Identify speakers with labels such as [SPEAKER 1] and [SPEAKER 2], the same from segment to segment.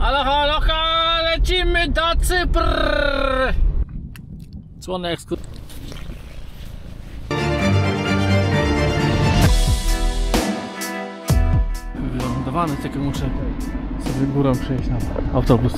[SPEAKER 1] Halo, halo, halo, lecimy do Cypr! Słony ekskurs. Wylądowany, tylko muszę sobie górą przejść na autobus.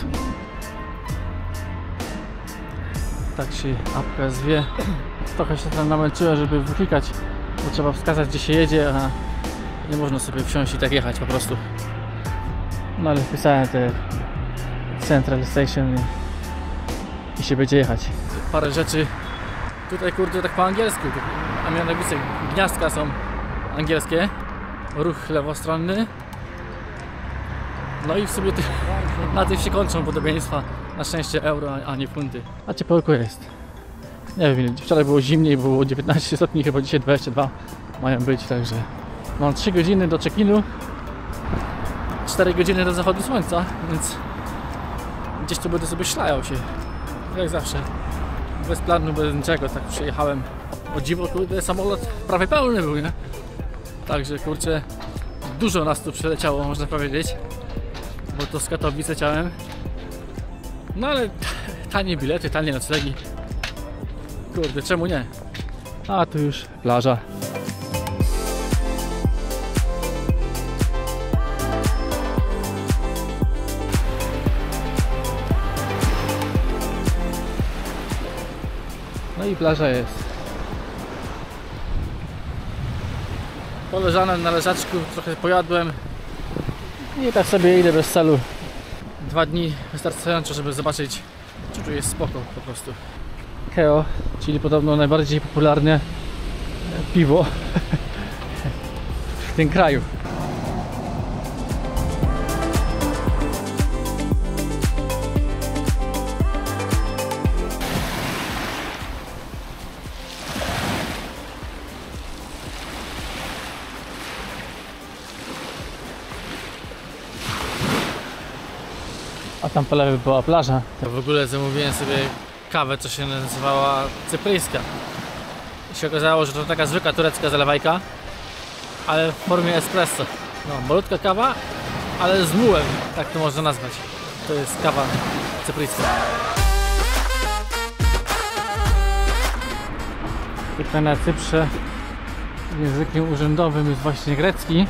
[SPEAKER 1] Tak się apka zwie. Trochę się tam namęczyłem, żeby wyklikać, bo trzeba wskazać, gdzie się jedzie, a nie można sobie wsiąść i tak jechać po prostu. No ale wpisałem te Central Station i się będzie jechać. Parę rzeczy tutaj, kurde, tak po angielsku, a mianowicie gniazdka są angielskie, ruch lewostronny. No i w sumie na tym się kończą podobieństwa. Na szczęście euro, a nie funty. A ciepełko jest. Nie wiem, wczoraj było zimniej, było 19 stopni, chyba dzisiaj 22 mają być, także mam 3 godziny do check-inu, 4 godziny do zachodu słońca, więc gdzieś tu będę sobie szlajał się, jak zawsze, bez planu, bez niczego. Tak przyjechałem, o dziwo, kurde, samolot prawie pełny był, nie? Także, kurczę, dużo nas tu przyleciało, można powiedzieć, bo to z Katowic leciałem. No ale tanie bilety, tanie noclegi. Kurde, czemu nie? A tu już plaża. No i plaża jest. Poleżałem na leżaczku, trochę pojadłem i tak sobie idę bez celu. 2 dni wystarczająco, żeby zobaczyć, czy tu jest spoko po prostu. Keo, czyli podobno najbardziej popularne piwo w tym kraju. A tam po lewej była plaża. W ogóle zamówiłem sobie kawę, co się nazywała cypryjska. I się okazało, że to taka zwykła turecka zalewajka, ale w formie espresso. No, malutka kawa, ale z mułem, tak to można nazwać. To jest kawa cypryjska. Tutaj na Cyprze językiem urzędowym jest właśnie grecki.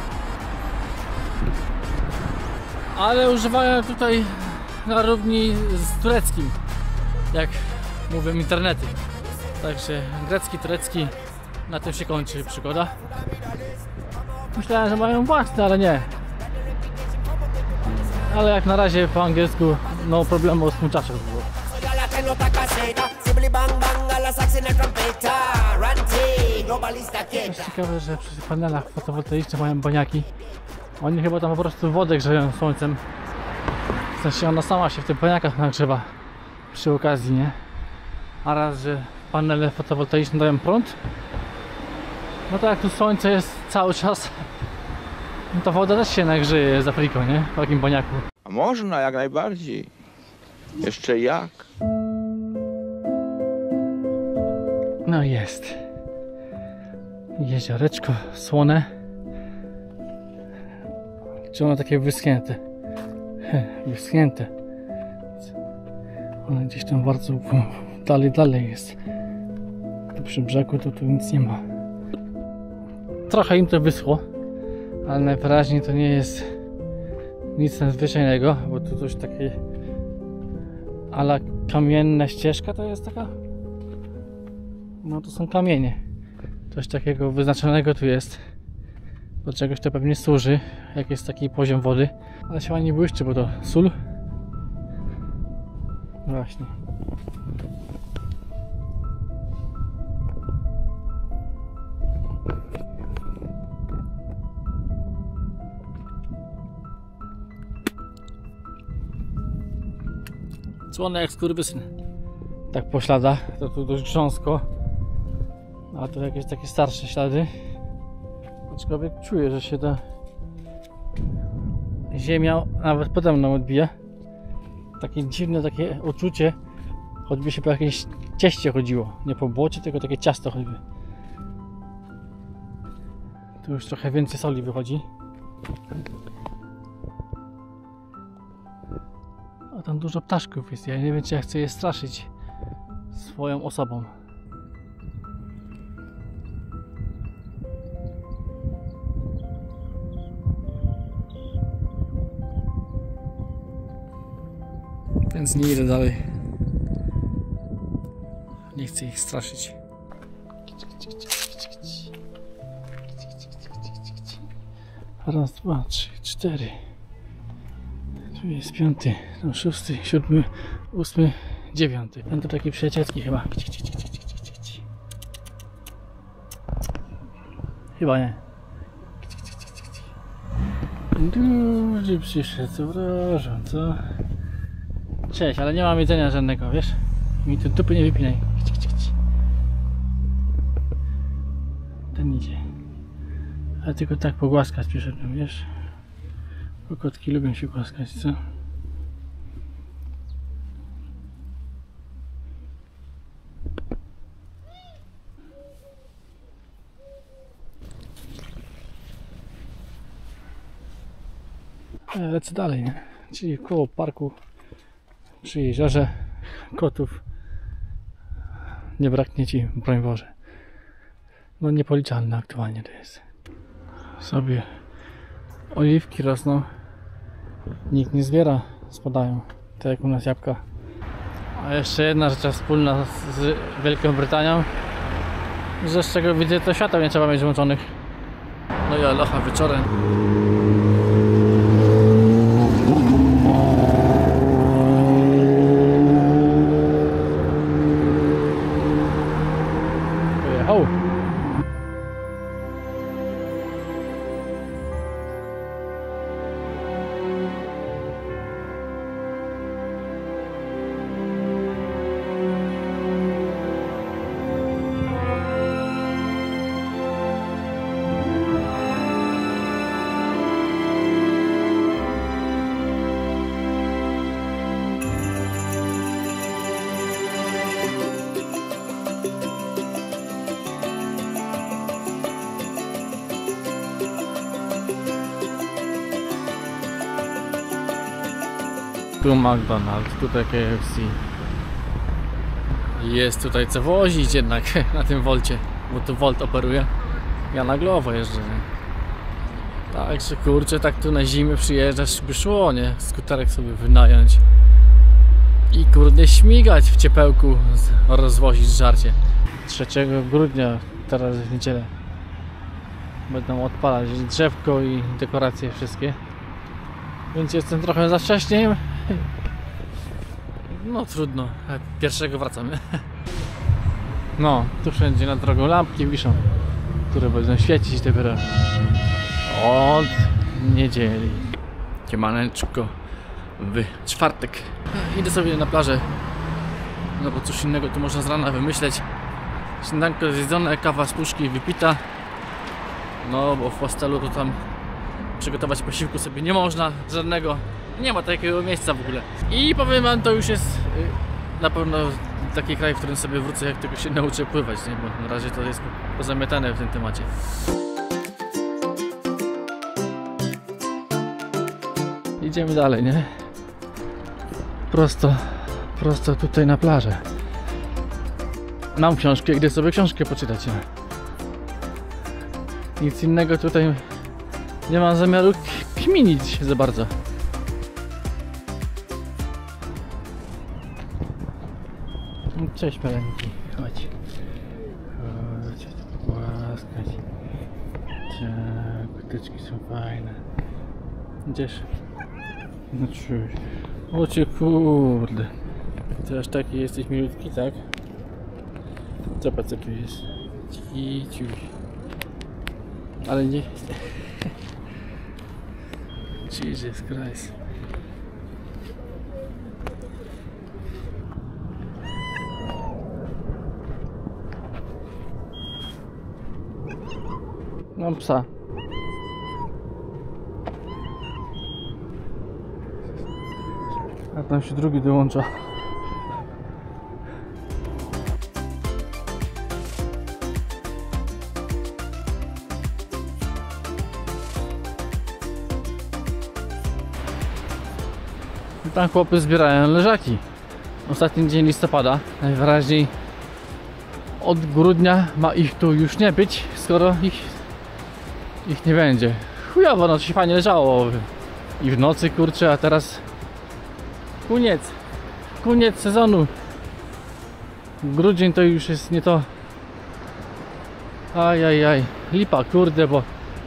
[SPEAKER 1] Ale używają tutaj na równi z tureckim, jak mówią internety. Także grecki, turecki, na tym się kończy przygoda. Myślałem, że mają własne, ale nie. Ale jak na razie po angielsku no problemu z muchachos było. Jest ciekawe, że przy panelach fotowoltaicznych mają baniaki. Oni chyba tam po prostu wodę grzeją słońcem. W sensie ona sama się w tych baniakach nagrzewa przy okazji, nie? A raz, że panele fotowoltaiczne dają prąd, no to jak tu słońce jest cały czas, no to woda też się nagrzeje z Afriką, nie? W takim baniaku.
[SPEAKER 2] A można, jak najbardziej. Jeszcze jak.
[SPEAKER 1] No jest. Jezioreczko słone. Czy ono takie wyschnięte? Wyschnięte. Ono gdzieś tam bardzo dalej jest. Tu przy brzegu to tu nic nie ma. Trochę im to wyschło, ale najwyraźniej to nie jest nic nadzwyczajnego, bo tu coś takie ala kamienna ścieżka to jest taka. No to są kamienie. Coś takiego wyznaczonego tu jest. Do czegoś to pewnie służy, jak jest taki poziom wody. Ale się ładnie błyszczy, bo to sól. Właśnie. Słone jak skurwysyn. Tak po śladach, to tu dość grząsko. A tu jakieś takie starsze ślady. Aczkolwiek czuję, że się ta ziemia nawet pode mną odbija. Takie dziwne takie uczucie, choćby się po jakieś cieście chodziło. Nie po błocie, tylko takie ciasto choćby. Tu już trochę więcej soli wychodzi. A tam dużo ptaszków jest. Ja nie wiem, czy ja chcę je straszyć swoją osobą. Więc nie idę dalej. Nie chcę ich straszyć. Raz, dwa, trzy, cztery. Tu jest 5, no 6, 7, 8, 9. Ten to taki przyjacielski chyba. Chyba nie. Duży przyszedł wrażą, co? Cześć, ale nie mam jedzenia żadnego, wiesz? Mi tu dupy nie wypinaj. Ten idzie. A tylko tak pogłaskać przyszedłem, wiesz? Bo kotki lubią się głaskać, co? Lecę dalej, nie? Czyli koło parku przy jeziorze kotów nie braknie ci, broń Boże. No niepoliczalne aktualnie to jest. Sobie oliwki rosną, nikt nie zbiera, spadają, tak jak u nas jabłka. A jeszcze jedna rzecz wspólna z Wielką Brytanią, że z czego widzę, to świateł nie trzeba mieć włączonych. No i aloha wieczorem. Pojechał. Tu McDonald's, tutaj KFC. Jest tutaj co wozić jednak na tym Wolcie, bo tu Volt operuje. Ja na Glovo jeżdżę. Także kurczę, tak tu na zimę przyjeżdżasz, by szło, nie? Skuterek sobie wynająć i kurde śmigać w ciepełku, rozwozić żarcie. 3 grudnia, teraz w niedzielę, będą odpalać drzewko i dekoracje wszystkie. Więc jestem trochę za wcześnie. No trudno, 1 wracamy. No, tu wszędzie na drogą lampki wiszą, które będą świecić dopiero od niedzieli. Siemaneczko, w czwartek. Idę sobie na plażę, no bo cóż innego tu można z rana wymyśleć. Śniadanko zjedzone, kawa z puszki wypita. No bo w hostelu to tam przygotować posiłku sobie nie można, żadnego. Nie ma takiego miejsca w ogóle. I powiem wam, to już jest na pewno taki kraj, w którym sobie wrócę, jak tylko się nauczę pływać, nie? Bo na razie to jest pozamiatane w tym temacie. Idziemy dalej, nie? Prosto tutaj na plażę. Mam książkę, idę sobie książkę poczytać. Nie? Nic innego tutaj nie mam zamiaru kminić za bardzo. Cześć palenki, chodź. Chodź, tu pogłaskać. Tak, kotyczki są fajne. Idziesz? No czuć. O cię kurde. Ty aż taki jesteś milutki, tak? Zobacz co tu jest. Ciuś. Ale nie... Jesus Christ. Mam psa. A tam się drugi dołącza. I tam chłopy zbierają leżaki. Ostatni dzień listopada, najwyraźniej od grudnia ma ich tu już nie być, skoro ich nie będzie. Chujowo, no to się fajnie leżało i w nocy, kurczę, a teraz koniec sezonu. Grudzień to już jest nie to. Ajajaj, lipa, kurde, bo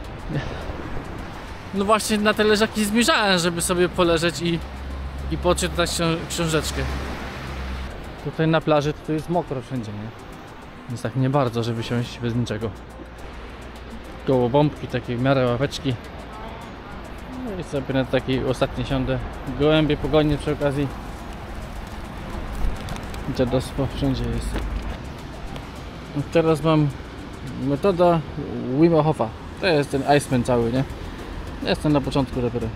[SPEAKER 1] no właśnie na te leżaki zmierzałem, żeby sobie poleżeć i poczytać książeczkę. Tutaj na plaży to jest mokro wszędzie, nie? Więc tak nie bardzo, żeby siąść bez niczego. Koło bombki, takie w miarę ławeczki. No i sobie na takiej ostatniej siądę. Gołębie pogodnie przy okazji. Dziadostwo wszędzie jest. I teraz mam metoda Wima Hofa. To jest ten Iceman cały, nie? Jestem na początku dopiero.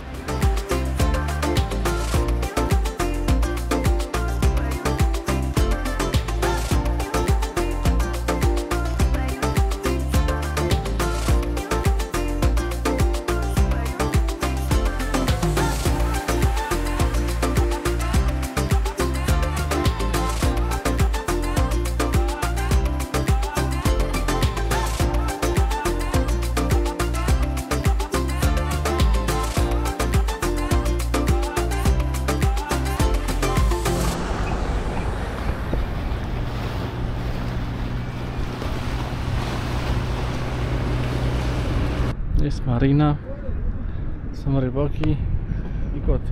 [SPEAKER 1] Jest marina, są ryboki i koty.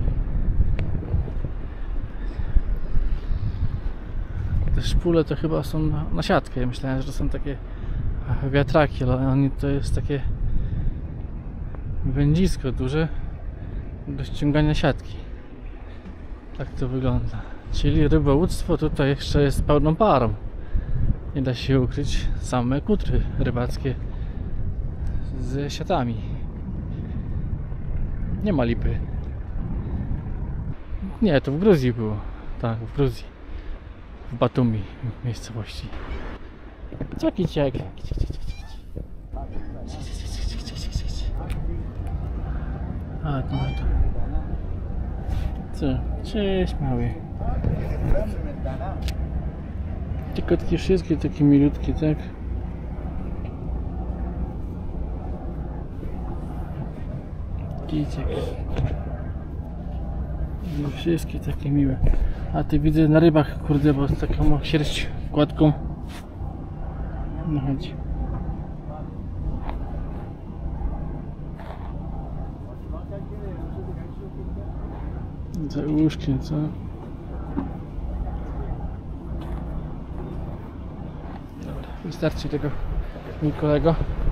[SPEAKER 1] Te szpule to chyba są na siatkę. Myślałem, że to są takie wiatraki, ale oni to jest takie wędzisko duże do ściągania siatki. Tak to wygląda. Czyli rybołówstwo tutaj jeszcze jest pełną parą. Nie da się ukryć, same kutry rybackie z siatami. Nie ma lipy. Nie, to w Gruzji było. Tak, w Gruzji. W Batumi, w miejscowości. Ciaki, ciak. A, to. Co? Cześć, mały. Te kotki wszystkie takie milutkie, tak? Kiciek. Wszystkie takie miłe. A ty widzę na rybach, kurde, bo z taką sierść gładką. No chodź. Za łóżkiem, co? Dobra, wystarczy tego, mój kolego.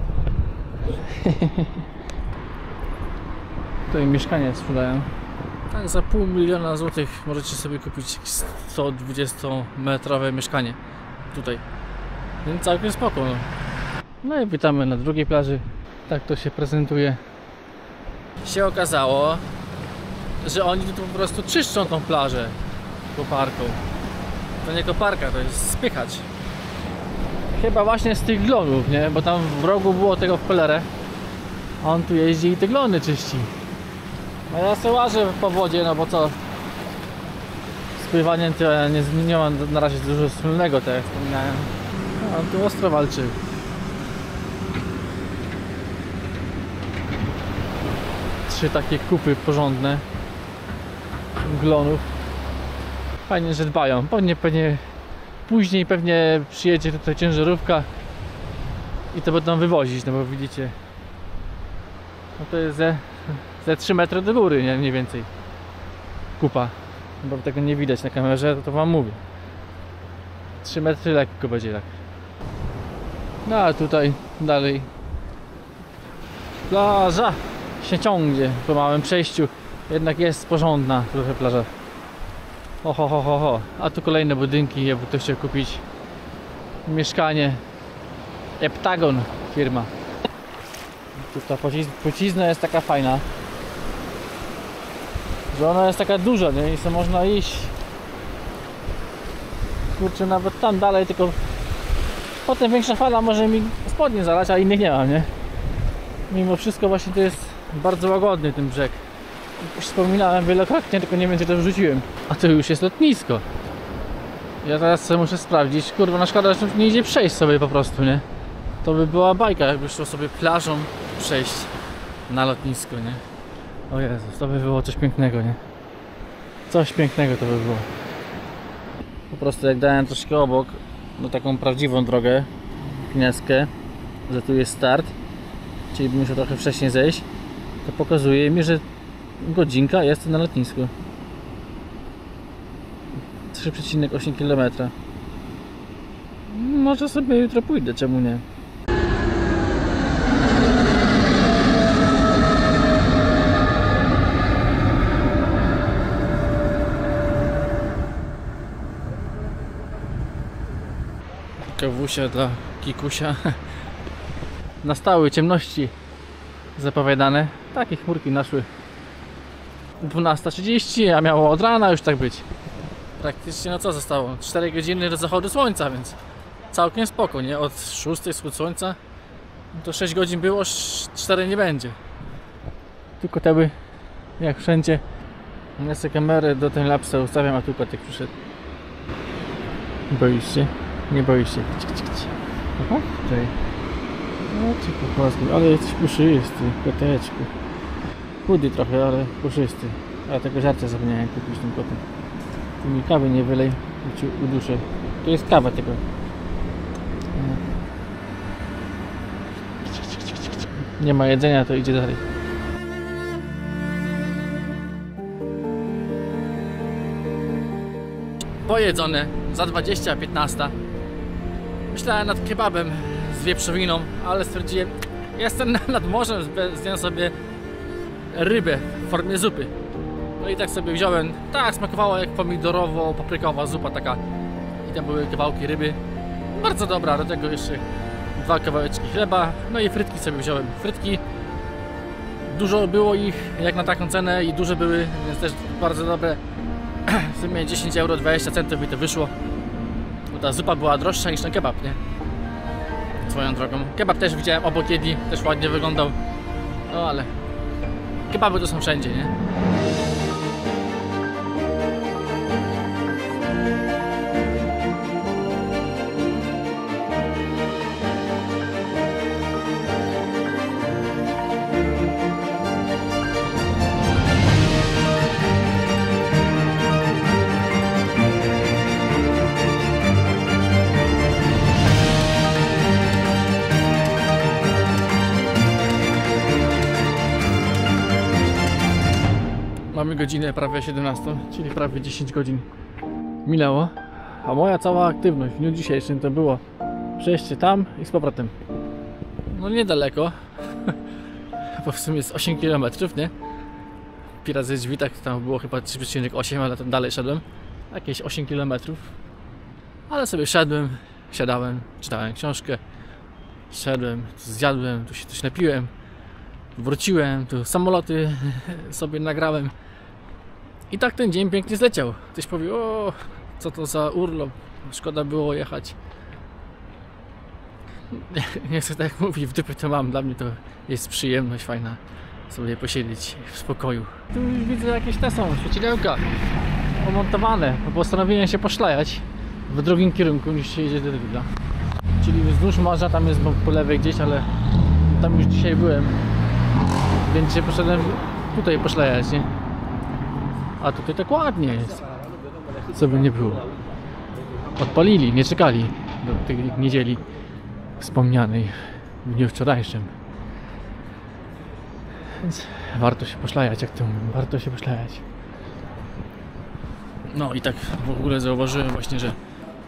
[SPEAKER 1] Tutaj mieszkanie sprzedają. Tak, za $500 000 złotych możecie sobie kupić 120-metrowe mieszkanie tutaj. Więc całkiem spoko. No i witamy na drugiej plaży. Tak to się prezentuje. Się okazało, że oni tu po prostu czyszczą tą plażę koparką. To nie koparka, to jest spychacz. Chyba właśnie z tych glonów, nie? Bo tam w rogu było tego w cholerę. A on tu jeździ i te glony czyści. No ja sobie łażę po wodzie, no bo co? Z pływaniem to ja nie mam na razie dużo wspólnego, tak jak wspominałem. A on tu ostro walczy. Trzy takie kupy porządne glonów. Fajnie, że dbają. Później pewnie przyjedzie tutaj ciężarówka i to będą wywozić, no bo widzicie, no to jest ze 3 metry do góry, nie? Mniej więcej kupa, bo tego nie widać na kamerze, to wam mówię. 3 metry lekko będzie tak. No a tutaj dalej plaża się ciągnie po małym przejściu, jednak jest porządna trochę plaża. Ho. A tu kolejne budynki, jakby ktoś chciał kupić mieszkanie. Eptagon firma. Tu ta płcizna jest taka fajna, że ona jest taka duża, nie? I so można iść, kurczę, nawet tam dalej, tylko potem większa fala może mi spodnie zalać, a innych nie mam, nie? Mimo wszystko właśnie to jest bardzo łagodny ten brzeg już wspominałem wielokrotnie, tylko nie wiem, gdzie to wrzuciłem. A to już jest lotnisko. Ja teraz sobie muszę sprawdzić. Kurwa, no szkoda, że nie idzie przejść sobie po prostu, nie? To by była bajka, jakby szło sobie plażą przejść na lotnisko, nie? O Jezus, to by było coś pięknego, nie? Coś pięknego to by było. Po prostu jak dałem troszkę obok, no taką prawdziwą drogę, kniazkę, że tu jest start, czyli bym musiał trochę wcześniej zejść, to pokazuje mi, że godzinka jest na lotnisku. 3,8 km. Może sobie jutro pójdę, czemu nie? Kawusia dla Kikusia. Nastały ciemności zapowiadane. Takie chmurki naszły 12:30, a miało od rana już tak być. Praktycznie no co zostało? 4 godziny do zachodu słońca, więc całkiem spoko, nie? Od 6 wschód słońca to 6 godzin było, 4 nie będzie. Tylko te jak wszędzie. Ja sobie kamerę do tej lapsa ustawiam, a tu kotek przyszedł. Boisz się? Nie boisz się. Aha, tutaj. No ci pochłasku, ale jesteś puszysty, koteczku. Chudy trochę, ale puszysty. A tego żarcia zapomniałem kupić tym kotem. Tu mi kawy nie wylej, ci uduszę. To jest kawa tego. Nie ma jedzenia, to idzie dalej. Pojedzone za 20:15. Myślałem nad kebabem z wieprzowiną, ale stwierdziłem, jestem nad morzem, zjem sobie rybę w formie zupy. No i tak sobie wziąłem, tak smakowało jak pomidorowo-paprykowa zupa taka. I tam były kawałki ryby, bardzo dobra, do tego jeszcze 2 kawałeczki chleba, no i frytki sobie wziąłem. Frytki, dużo było ich jak na taką cenę i duże były, więc też bardzo dobre. W sumie 10,20 € mi to wyszło. Bo ta zupa była droższa niż ten kebab, nie? Swoją drogą. Kebab też widziałem obok jedli, też ładnie wyglądał. No ale kebaby to są wszędzie, nie? Mamy godzinę prawie 17, czyli prawie 10 godzin minęło. A moja cała aktywność w dniu dzisiejszym to było przejście tam i z powrotem. No niedaleko, bo w sumie jest 8 km, nie? Pirazy drzwi, tak tam było chyba 3,8, ale tam dalej szedłem. Jakieś 8 km. Ale sobie szedłem, siadałem, czytałem książkę, szedłem, zjadłem, tu się coś napiłem. Wróciłem, tu samoloty sobie nagrałem. I tak ten dzień pięknie zleciał. Ktoś powie, o, co to za urlop, szkoda było jechać. Nie chcę tak mówić, w dupie to mam, dla mnie to jest przyjemność fajna sobie posiedzieć w spokoju. Tu już widzę jakieś te są świecidełka omontowane, bo postanowiłem się poszlajać w drugim kierunku niż się jedzie do Rydla. Czyli wzdłuż morza, tam jest po lewej gdzieś, ale tam już dzisiaj byłem. Więc się poszedłem tutaj poszlajać, nie? A tutaj tak ładnie jest. Co by nie było. Odpalili, nie czekali do tej niedzieli wspomnianej w dniu wczorajszym. Więc warto się poszlajać, jak to mówię. Warto się poszlajać. No i tak w ogóle zauważyłem właśnie, że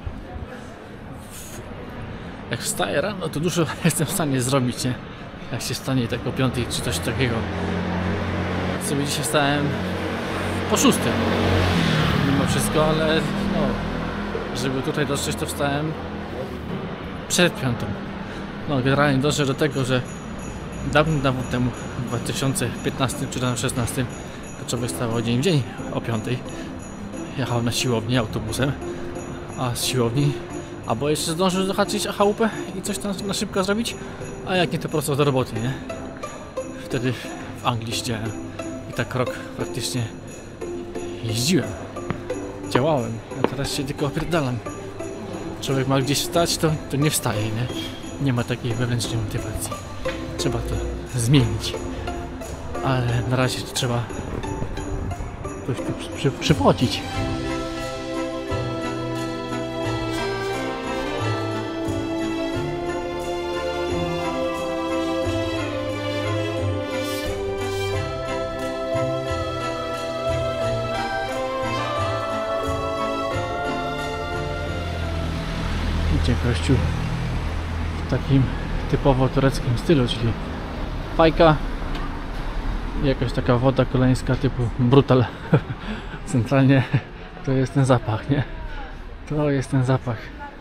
[SPEAKER 1] jak wstaję rano, to dużo jestem w stanie zrobić, nie? Jak się stanie tak o 5 czy coś takiego. Sobie dzisiaj wstałem po 6 mimo wszystko, ale no, żeby tutaj dotrzeć, to wstałem przed 5. No generalnie doszedłem do tego, że dawno temu w 2015 czy 2016 to człowiek wstawał dzień w dzień o 5. Jechał na siłownię autobusem, a z siłowni albo jeszcze zdążył zahaczyć chałupę i coś tam na szybko zrobić, a jak nie, to prosto do roboty, nie? Wtedy w Anglii siedziałem i tak rok praktycznie jeździłem, działałem, a teraz się tylko opierdalam. Człowiek ma gdzieś wstać, to nie wstaje, nie? Nie ma takiej wewnętrznej motywacji. Trzeba to zmienić. Ale na razie to trzeba coś tu przypocić. Idzie kościół w takim typowo tureckim stylu, czyli fajka i jakaś taka woda koleńska typu brutal. Centralnie to jest ten zapach, nie? To jest ten zapach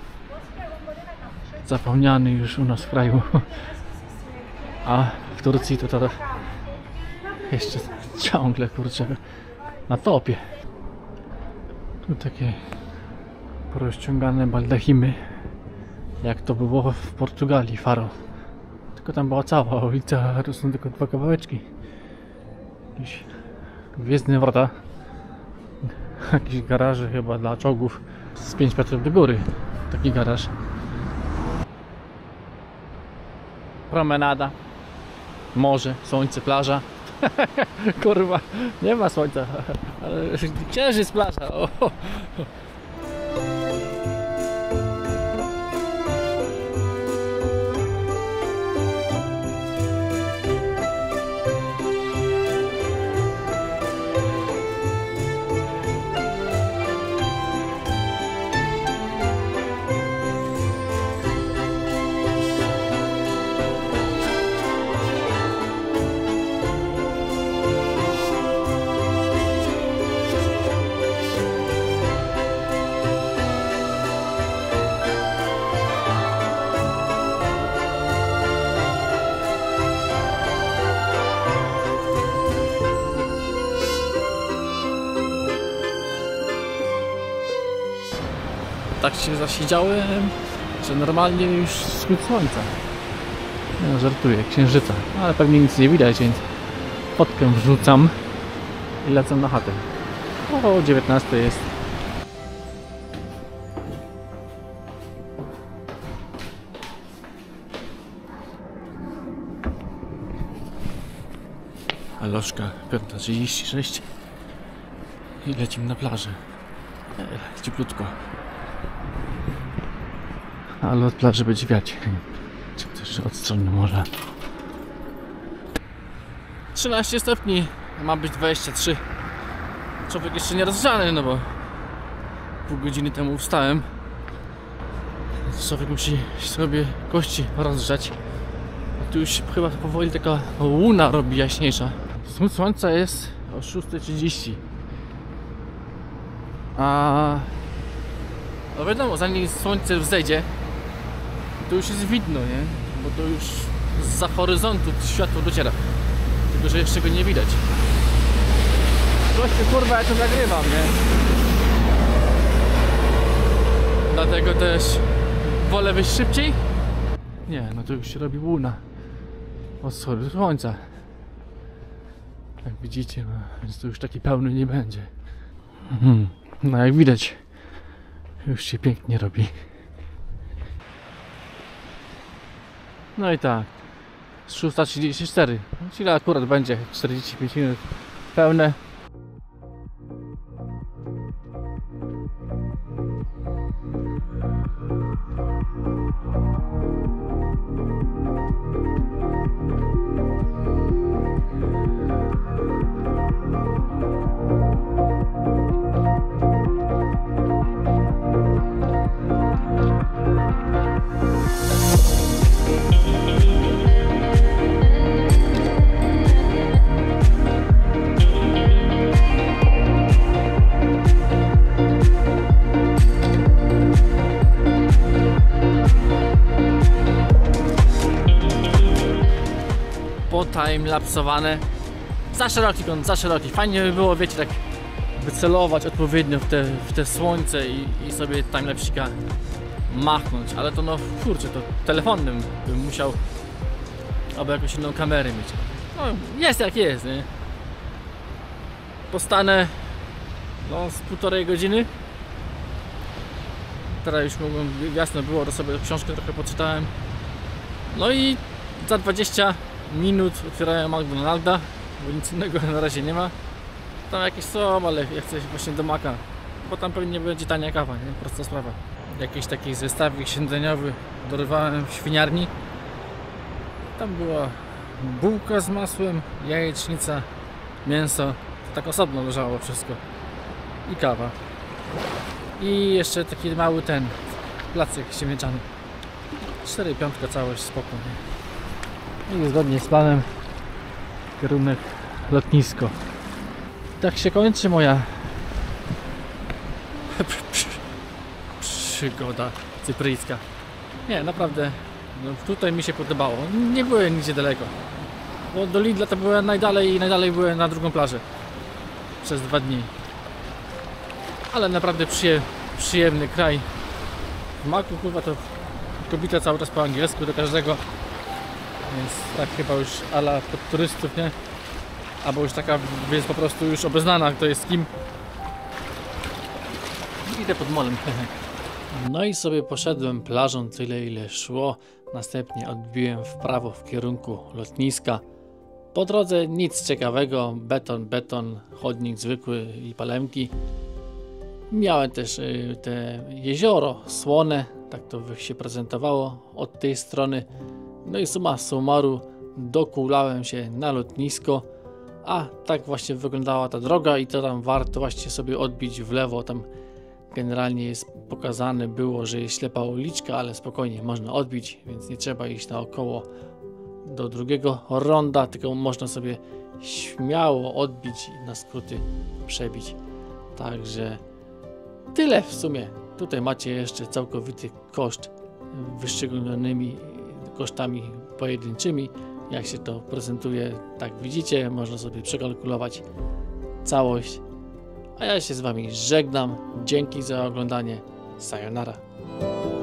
[SPEAKER 1] zapomniany już u nas w kraju, a w Turcji to jeszcze ciągle, kurczę, na topie. Tu takie porozciągane baldachimy, jak to było w Portugalii, Faro. Tylko tam była cała ulica, a tu są tylko dwa kawałeczki. Jakieś gwiezdne wrota. Jakieś garaże chyba dla czołgów z 5 metrów do góry. Taki garaż. Promenada. Morze, słońce, plaża. Kurwa, nie ma słońca. Ale księżyc, plaża. O. Tak się zasiedziałem, że normalnie już wschód słońca. Nie no, żartuję, księżyca. Ale pewnie nic nie widać, więc fotkę wrzucam i lecę na chatę. O 19 jest. Aloszka, 5:36 i lecimy na plażę. Cieplutko. Ale od plaży będzie wiać. Czy też od strony morza. 13 stopni, ma być 23. Człowiek jeszcze nie rozgrzany, no bo pół godziny temu wstałem. Człowiek musi sobie kości rozgrzać. A tu już chyba powoli taka łuna robi jaśniejsza. Wschód słońca jest o 6:30. No wiadomo, zanim słońce wzejdzie, to już jest widno, nie? Bo to już zza horyzontu światło dociera. Tylko że jeszcze go nie widać. Gościu, kurwa, ja to nagrywam, nie? Dlatego też wolę wyjść szybciej. Nie, no to już się robi łuna od słońca. Jak widzicie, no, więc to już taki pełny nie będzie. No jak widać, już się pięknie robi. No i tak, 6:34, czyli akurat będzie 45 minut pełne. Timelapsowane. Za szeroki kąt, za szeroki. Fajnie by było, wiecie, tak wycelować odpowiednio w te słońce i sobie timelapsika machnąć, ale to no kurczę, to telefonem bym musiał albo jakąś inną kamerę mieć. No jest jak jest, nie? postanę no, z 1,5 godziny. Teraz już mogłem, jasno było, to sobie książkę trochę poczytałem. No i za 20 minut otwierają McDonalda, bo nic innego na razie nie ma. Tam jakieś są, ale ja chcę właśnie do Maka, bo tam pewnie będzie tania kawa, nie? Prosta sprawa. Jakiś taki zestawik siedzeniowy dorywałem w świniarni. Tam była bułka z masłem, jajecznica, mięso. To tak osobno leżało wszystko. I kawa. I jeszcze taki mały placek ziemniaczany. 4,5 całość, spokojnie. I zgodnie z planem kierunek lotnisko. Tak się kończy moja przygoda cypryjska. Nie, naprawdę no, tutaj mi się podobało. Nie byłem nigdzie daleko. Bo do Lidla to byłem najdalej i najdalej byłem na drugą plażę. Przez 2 dni. Ale naprawdę przyjemny kraj. W Maku chyba to kobieta cały czas po angielsku do każdego. Więc tak chyba już ala pod turystów, nie? Albo już taka, więc po prostu już obeznana kto jest z kim. Idę pod molem. No i sobie poszedłem plażą tyle ile szło. Następnie odbiłem w prawo w kierunku lotniska. Po drodze nic ciekawego, beton, chodnik zwykły i palemki. Miałem też te jezioro słone, tak to się prezentowało od tej strony. No i summa summarum dokulałem się na lotnisko, a tak właśnie wyglądała ta droga i to tam warto właśnie sobie odbić w lewo. Tam generalnie jest pokazane było, że jest ślepa uliczka, ale spokojnie można odbić, więc nie trzeba iść naokoło do drugiego ronda, tylko można sobie śmiało odbić i na skróty przebić. Także tyle w sumie. Tutaj macie jeszcze całkowity koszt wyszczególnionymi kosztami pojedynczymi. Jak się to prezentuje, tak widzicie, można sobie przekalkulować całość. A ja się z Wami żegnam. Dzięki za oglądanie. Sayonara.